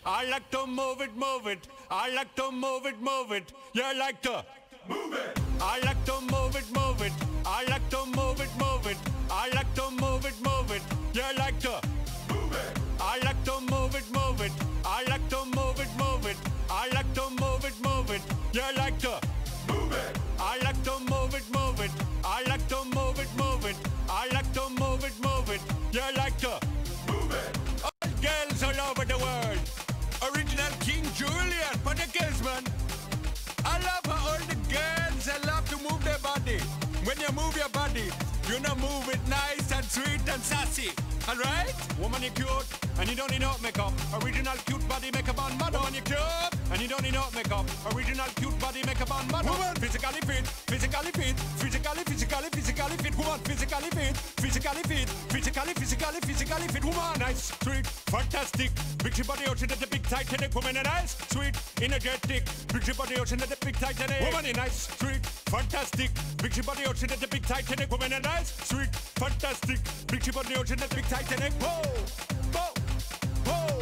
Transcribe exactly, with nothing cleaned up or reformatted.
I like to move it, move it. I like to move it, move it. You like to move it. I like to move it, move it. I like to move it, move it. I like to move it, move it. You like to move it. I like to move it, move it. I like to move it, move it. I like to move it, move it. You like to move it. I like to move it, move it. I like to move it, move it. I like to move it, move it. You like to move it. All girls all over the world. Original King Julian for the girls, man. I love how all the girls they love to move their body. When you move your body, you know move it nice and sweet and sassy. Alright? Woman, you cute, and you don't need no makeup. Original cute body makeup on model. Woman, you cute, and you don't need no makeup. Original cute body makeup on model. Woman, physically fit, physically fit, physically, physically, physically fit. Woman, physically fit, physically fit, physically, physically, physically fit. Woman, nice, sweet, fantastic. Big she body ocean at the big Titanic. Woman, a nice, sweet, energetic. Big she body ocean at the big Titanic. Woman, a nice, sweet, fantastic. Big she body ocean at the big Titanic. Woman, a nice, sweet, fantastic. Big she body ocean at the big Titanic. Whoa, whoa, whoa.